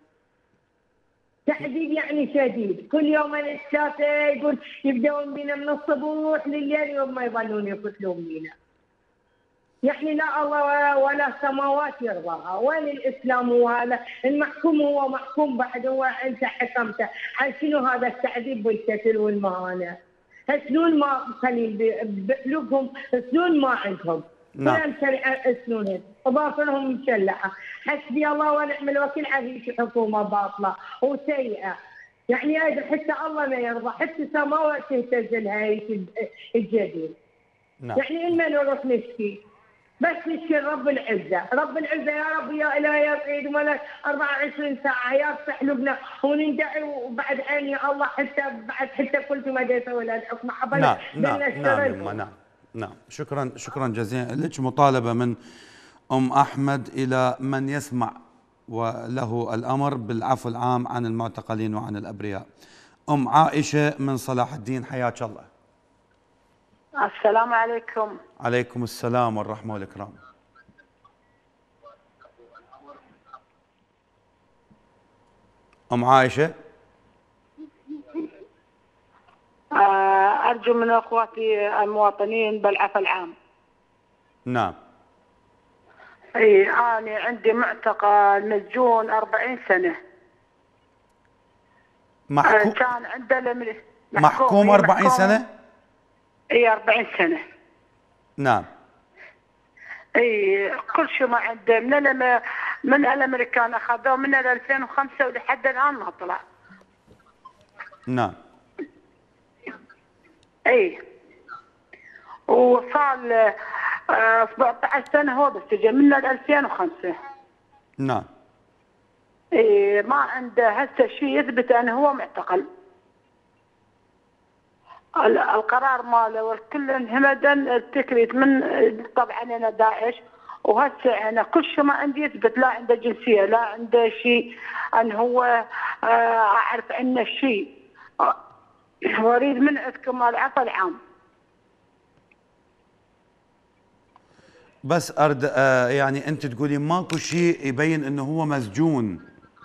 [SPEAKER 9] تعذيب يعني شديد، كل يوم الثلاثة يقول يبدأون بنا من الصبح لليل يوم ما يظلون يقتلون بنا. يعني لا الله ولا, ولا السماوات يرضاها ولا الإسلام، وهذا المحكوم هو محكوم بعد، هو أنت حكمته، عن شنو هذا التعذيب والقتل والمهانة؟ سنون ما قليل بقلوبهم، سنون ما عندهم.
[SPEAKER 1] نعم.
[SPEAKER 9] كلام سنونهم وباطلهم مشلعه، حسبي الله ونعم الوكيل على حكومه باطله وسيئه، يعني ايضا حتى الله ما يرضى، حتى السماوات تهتز هاي الجديد.
[SPEAKER 1] نعم.
[SPEAKER 9] يعني إن ما نروح نشكي بس نشكي رب العزه، رب العزه يا رب يا الهي يا سيد ملك أربعة وعشرين ساعه يفتح لبنا وندعي وبعد عين يا الله حتى بعد حتى قلت ما يسوي لها الحكم حبنا.
[SPEAKER 1] نعم نعم نعم نعم نعم. شكرا شكرا جزيلا لك. مطالبه من ام احمد الى من يسمع وله الامر بالعفو العام عن المعتقلين وعن الابرياء. ام عائشه من صلاح الدين، حياك الله.
[SPEAKER 10] السلام عليكم.
[SPEAKER 1] عليكم السلام والرحمه والاكرام. ام عائشه،
[SPEAKER 10] أرجو من أخواتي المواطنين بالعفو العام.
[SPEAKER 1] نعم.
[SPEAKER 10] إي أنا عندي معتقل مسجون أربعين سنة.
[SPEAKER 1] محكوم
[SPEAKER 10] كان عنده محكوم,
[SPEAKER 1] محكوم أربعين سنة؟
[SPEAKER 10] إي أربعين سنة.
[SPEAKER 1] نعم.
[SPEAKER 10] إي كل شيء ما عنده من الم... من الأمريكان أخذوه من ألفين وخمسة ولحد الآن ما طلع.
[SPEAKER 1] نعم.
[SPEAKER 10] اي وصار سبعة عشر سنه هو بالسجن من ألفين وخمسة.
[SPEAKER 1] نعم.
[SPEAKER 10] اي ما عنده هسه شيء يثبت انه هو معتقل. القرار ماله والكل انهمدا التكريت من طبعا انا داعش، وهسه انا كل شيء ما عندي يثبت، لا عنده جنسيه لا عنده شيء ان هو اعرف عنه شيء، واريد من عندكم العفو العام.
[SPEAKER 1] بس ارد آه يعني انت تقولي ماكو شيء يبين انه هو مسجون.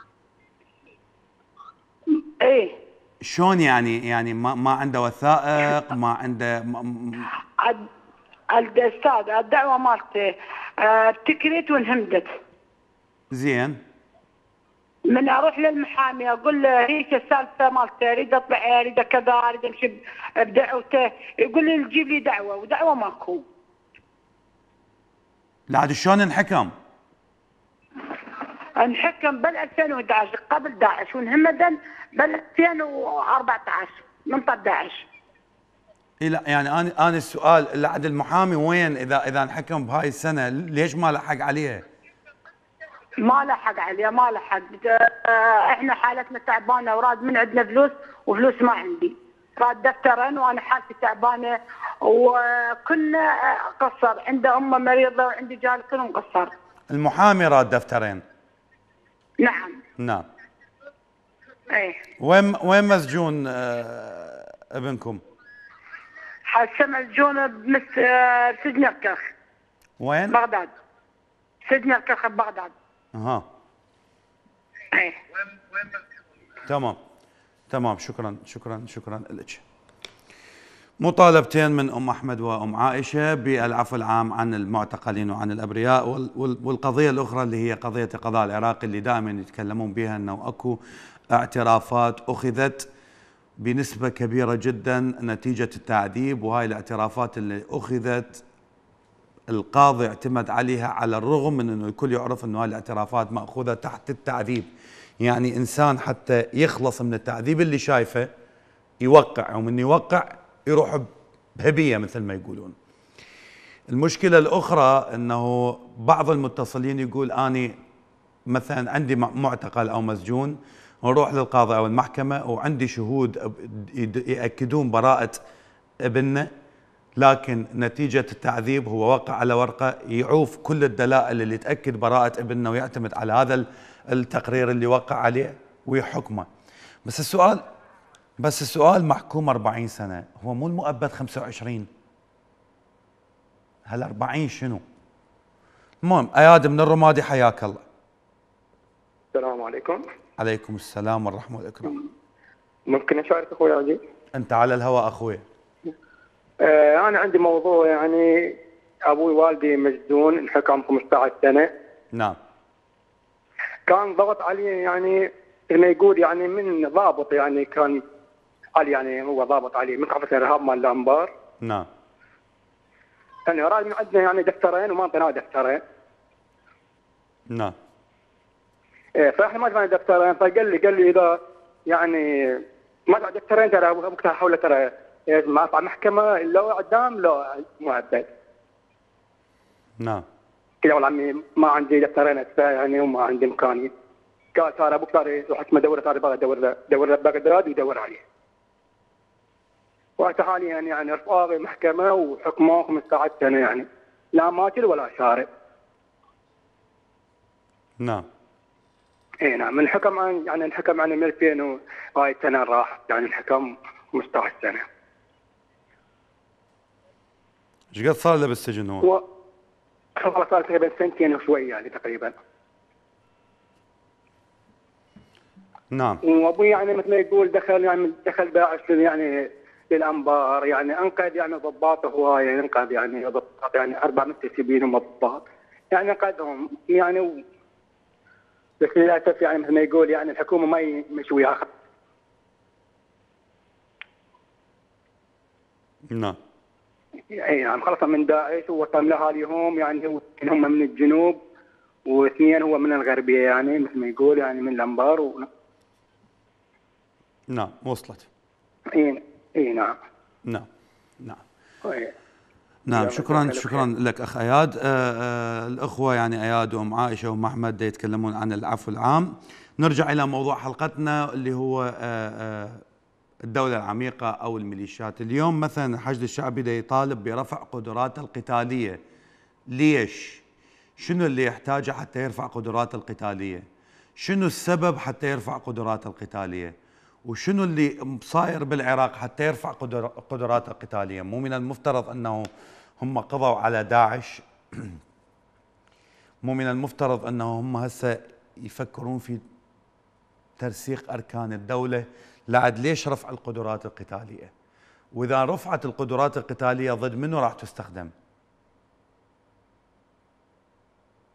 [SPEAKER 10] ايه
[SPEAKER 1] شلون يعني؟ يعني ما ما عنده وثائق، ما عنده
[SPEAKER 10] الاستاذ الدعوه مالته ابتكرت وانهمدت.
[SPEAKER 1] زين.
[SPEAKER 10] من اروح للمحامي اقول له هيك السالفه مالته، اريد اطلع، اريد كذا، اريد امشي بدعوته، يقول لي جيب لي دعوه، ودعوه ماكو.
[SPEAKER 1] لا شلون انحكم؟
[SPEAKER 10] انحكم بال ألفين وأحد عشر قبل داعش، وانهمدا بال ألفين وأربعة عشر من طب داعش.
[SPEAKER 1] اي لا يعني انا انا السؤال اللي عند المحامي وين اذا اذا انحكم بهاي السنه، ليش ما لحق عليها؟
[SPEAKER 10] ما لحق عليه، ما لحق. احنا حالتنا تعبانه، وراد من عندنا فلوس وفلوس ما عندي. راد دفترين وانا حالتي تعبانه، وكنا قصر، عنده امه مريضه وعندي جال كلهم قصر.
[SPEAKER 1] المحامي راد دفترين.
[SPEAKER 10] نعم.
[SPEAKER 1] نعم.
[SPEAKER 10] ايه.
[SPEAKER 1] وين وين مسجون آه ابنكم؟
[SPEAKER 10] هسه مسجون بمس آه سجن الكرخ.
[SPEAKER 1] وين؟
[SPEAKER 10] بغداد. سجن الكرخ ببغداد.
[SPEAKER 1] اها.
[SPEAKER 10] ايه.
[SPEAKER 1] تمام تمام، شكرا شكرا شكرا لك. مطالبتين من ام احمد وام عائشه بالعفو العام عن المعتقلين وعن الابرياء، والقضيه الاخرى اللي هي قضيه القضاء العراقي اللي دائما يتكلمون بها انه اكو اعترافات اخذت بنسبه كبيره جدا نتيجه التعذيب، وهاي الاعترافات اللي اخذت القاضي اعتمد عليها على الرغم من انه الكل يعرف انه هاي الاعترافات ماخوذه تحت التعذيب. يعني انسان حتى يخلص من التعذيب اللي شايفه يوقع، ومن يوقع يروح بهبيه مثل ما يقولون. المشكله الاخرى انه بعض المتصلين يقول اني مثلا عندي معتقل او مسجون، ونروح للقاضي او المحكمه وعندي شهود ياكدون براءه ابننا، لكن نتيجه التعذيب هو وقع على ورقه يعوف كل الدلائل اللي تاكد براءه ابننا ويعتمد على هذا التقرير اللي وقع عليه ويحكمه. بس السؤال بس السؤال محكوم أربعين سنه، هو مو المؤبد خمسة وعشرين؟ هل أربعين شنو؟ المهم اياد من الرمادي حياك الله.
[SPEAKER 11] السلام عليكم.
[SPEAKER 1] عليكم السلام والرحمه والاكرام.
[SPEAKER 11] ممكن اشارك اخوي عزيز؟
[SPEAKER 1] انت على الهواء اخوي.
[SPEAKER 11] آه انا عندي موضوع، يعني ابوي والدي مسجون انحكم خمسة عشر سنه.
[SPEAKER 1] نعم.
[SPEAKER 11] كان ضغط عليه، يعني انه يقول يعني من ضابط، يعني كان علي، يعني هو ضابط عليه من قفص الارهاب مال الانبار.
[SPEAKER 1] نعم.
[SPEAKER 11] يعني راد من عندنا يعني دفترين وما انطيناه دفترين.
[SPEAKER 1] نعم.
[SPEAKER 11] ايه فاحنا ما جبنا دفترين، فقال لي قال لي اذا يعني ما جبنا دفترين ترى وقتها حول ترى ما اطلع محكمه لو اعدام لو مؤبد.
[SPEAKER 1] نعم.
[SPEAKER 11] قلت له والله عمي ما عندي دفترين ادفع يعني وما عندي مكاني. قال صار ابوك صار يروح اسمه دوره، صار يبغى يدور دور بغداد ويدور عليه. وقتها حاليا يعني رفاقي محكمه وحكمه خمسة عشر سنه، يعني لا ماكل ولا شارب.
[SPEAKER 1] نعم.
[SPEAKER 11] اي نعم. الحكم عن يعني الحكم عن من ألفين وهاي السنه راح، يعني الحكم خمسة عشر سنه.
[SPEAKER 1] ايش قد صار له بالسجن هو؟
[SPEAKER 11] والله صار تقريبا سنتين وشوي يعني تقريبا.
[SPEAKER 1] نعم.
[SPEAKER 11] وابوي يعني مثل ما يقول دخل يعني دخل داعش يعني للانبار، يعني انقذ يعني ضباط هوايه، انقذ يعني ضباط يعني اربع متسبين هم ضباط، يعني انقذهم يعني و... بس للاسف يعني مثل ما يقول يعني الحكومه ما يمشي وياها.
[SPEAKER 1] نعم.
[SPEAKER 11] اي نعم. خلص من داعش ووصل لاهاليهم، يعني هو هم من الجنوب واثنين هو من الغربيه، يعني مثل ما يقول يعني من الانبار و...
[SPEAKER 1] نعم وصلت.
[SPEAKER 11] اي اي نعم.
[SPEAKER 1] نعم نعم.
[SPEAKER 11] أي.
[SPEAKER 1] نعم شكرا شكرا لك اخ اياد. آه آه الاخوه يعني اياد وام عائشه وام احمد يتكلمون عن العفو العام. نرجع الى موضوع حلقتنا اللي هو آه آه الدوله العميقه او الميليشيات. اليوم مثلا الحشد الشعبي دا يطالب برفع قدراته القتاليه. ليش؟ شنو اللي يحتاجه حتى يرفع قدراته القتاليه؟ شنو السبب حتى يرفع قدراته القتاليه؟ وشنو اللي صاير بالعراق حتى يرفع قدراته القتاليه؟ مو من المفترض انه هم قضوا على داعش؟ مو من المفترض انه هم هسه يفكرون في ترسيخ اركان الدوله؟ لعد ليش رفع القدرات القتاليه؟ واذا رفعت القدرات القتاليه ضد منو راح تستخدم؟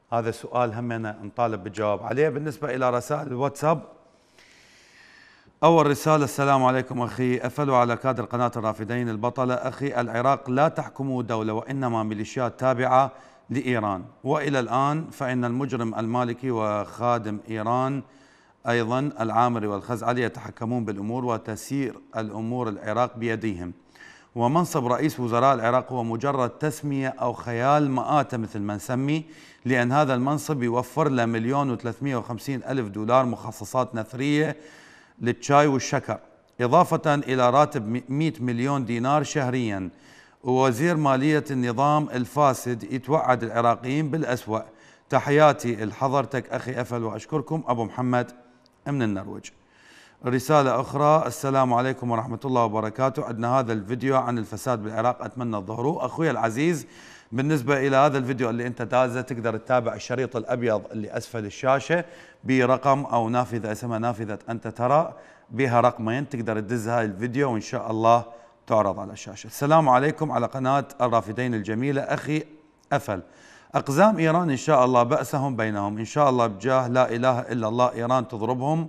[SPEAKER 1] هذا سؤال همنا نطالب بالجواب عليه. بالنسبة إلى رسائل الواتساب، أول رسالة: السلام عليكم أخي أفل وعلى كادر قناة الرافدين البطلة. أخي العراق لا تحكمه دولة وإنما ميليشيات تابعة لإيران، وإلى الآن فإن المجرم المالكي وخادم إيران أيضا العامري والخزعلي يتحكمون بالأمور وتسير الأمور العراق بيديهم، ومنصب رئيس وزراء العراق هو مجرد تسمية أو خيال مآتة مثل ما نسمي، لأن هذا المنصب يوفر له مليون وثلاثمئة وخمسين ألف دولار مخصصات نثرية للشاي والشكر، إضافة إلى راتب مئة مليون دينار شهريا، ووزير مالية النظام الفاسد يتوعد العراقيين بالأسوأ. تحياتي لحضرتك أخي أفل وأشكركم. أبو محمد من النرويج. رسالة أخرى: السلام عليكم ورحمة الله وبركاته، عندنا هذا الفيديو عن الفساد بالعراق أتمنى تظهروه. أخوي العزيز، بالنسبة إلى هذا الفيديو اللي أنت دازه تقدر تتابع الشريط الأبيض اللي أسفل الشاشة برقم أو نافذة اسمها نافذة أنت ترى، بها رقمين تقدر تدز هاي الفيديو وإن شاء الله تعرض على الشاشة. السلام عليكم على قناة الرافدين الجميلة. أخي أفل، أقزام إيران إن شاء الله بأسهم بينهم إن شاء الله بجاه لا إله إلا الله. إيران تضربهم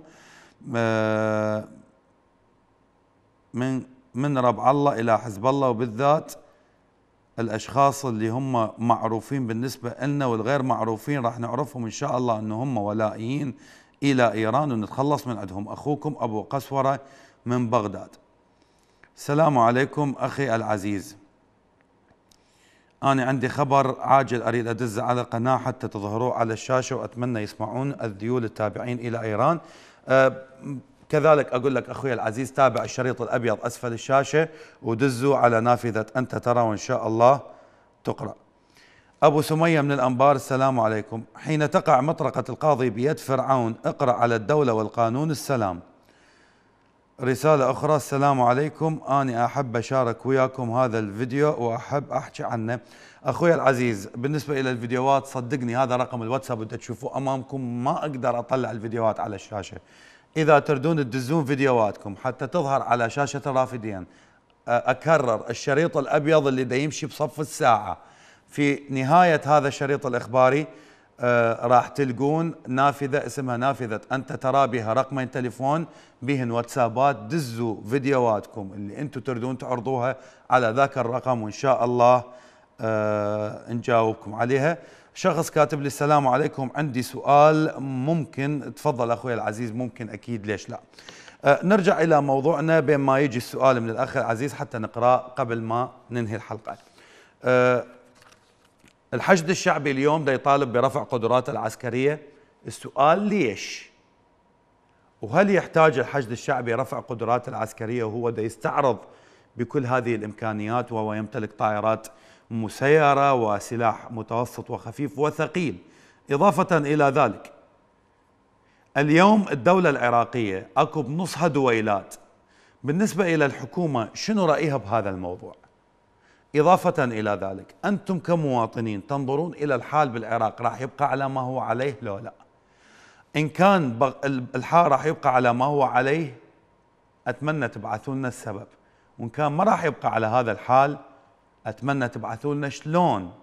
[SPEAKER 1] من من ربع الله إلى حزب الله، وبالذات الأشخاص اللي هم معروفين بالنسبة لنا والغير معروفين راح نعرفهم إن شاء الله أنه هم ولائيين إلى إيران ونتخلص من عندهم. أخوكم أبو قسورة من بغداد. السلام عليكم أخي العزيز، أنا عندي خبر عاجل أريد أدزه على القناة حتى تظهروه على الشاشة وأتمنى يسمعون الذيول التابعين إلى إيران. أه كذلك أقول لك أخوي العزيز تابع الشريط الأبيض أسفل الشاشة ودزوا على نافذة أنت ترى وإن شاء الله تقرأ. أبو سمية من الأنبار: السلام عليكم، حين تقع مطرقة القاضي بيد فرعون اقرأ على الدولة والقانون السلام. رسالة أخرى: السلام عليكم، أنا أحب أشارك وياكم هذا الفيديو وأحب أحكي عنه. أخوي العزيز، بالنسبة إلى الفيديوهات صدقني هذا رقم الواتساب اللي تشوفوه أمامكم، ما أقدر أطلع الفيديوهات على الشاشة. إذا تردون تدزون فيديوهاتكم حتى تظهر على شاشة الرافدين، أكرر الشريط الأبيض اللي دا يمشي بصف الساعة في نهاية هذا الشريط الإخباري آه راح تلقون نافذة اسمها نافذة أنت ترى، بها رقمين تليفون بهن واتسابات، دزوا فيديوهاتكم اللي أنتم تردون تعرضوها على ذاك الرقم وإن شاء الله آه نجاوبكم عليها. شخص كاتب لي: السلام عليكم، عندي سؤال، ممكن؟ تفضل أخوي العزيز. ممكن أكيد، ليش لا. آه نرجع إلى موضوعنا بين ما يجي السؤال من الأخ العزيز حتى نقرأ قبل ما ننهي الحلقة. آه الحشد الشعبي اليوم دا يطالب برفع قدراته العسكرية. السؤال ليش؟ وهل يحتاج الحشد الشعبي رفع قدراته العسكرية وهو دا يستعرض بكل هذه الإمكانيات وهو يمتلك طائرات مسيرة وسلاح متوسط وخفيف وثقيل؟ إضافة إلى ذلك اليوم الدولة العراقية أكو بنصها دويلات. بالنسبة إلى الحكومة شنو رأيها بهذا الموضوع؟ إضافة إلى ذلك أنتم كمواطنين تنظرون إلى الحال بالعراق راح يبقى على ما هو عليه لو لا؟ إن كان الحال راح يبقى على ما هو عليه أتمنى تبعثوا لنا السبب، وإن كان ما راح يبقى على هذا الحال أتمنى تبعثوا لنا شلون.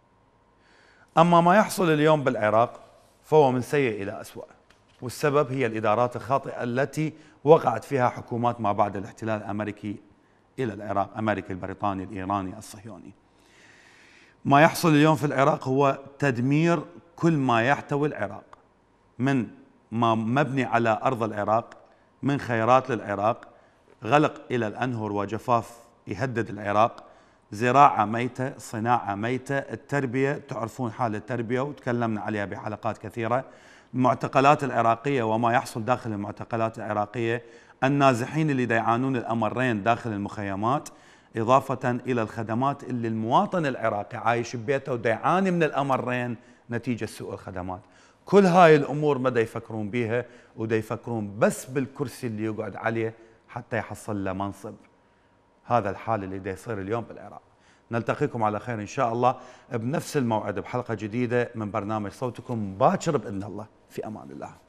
[SPEAKER 1] أما ما يحصل اليوم بالعراق فهو من سيء إلى أسوأ، والسبب هي الإدارات الخاطئة التي وقعت فيها حكومات ما بعد الاحتلال الأمريكي إلى العراق، أمريكا، البريطاني، الإيراني، الصهيوني. ما يحصل اليوم في العراق هو تدمير كل ما يحتوي العراق، من ما مبني على أرض العراق، من خيرات للعراق، غلق إلى الأنهر وجفاف يهدد العراق، زراعة ميتة، صناعة ميتة، التربية تعرفون حال التربية وتكلمنا عليها بحلقات كثيرة، المعتقلات العراقية وما يحصل داخل المعتقلات العراقية، النازحين اللي يعانون الأمرين داخل المخيمات، إضافة إلى الخدمات اللي المواطن العراقي عايش ببيته وديعاني من الأمرين نتيجة سوء الخدمات. كل هاي الأمور ما دا يفكرون بيها ودا يفكرون بس بالكرسي اللي يقعد عليه حتى يحصل له منصب. هذا الحال اللي دا يصير اليوم بالعراق. نلتقيكم على خير إن شاء الله بنفس الموعد بحلقة جديدة من برنامج صوتكم باكر بإذن الله. في أمان الله.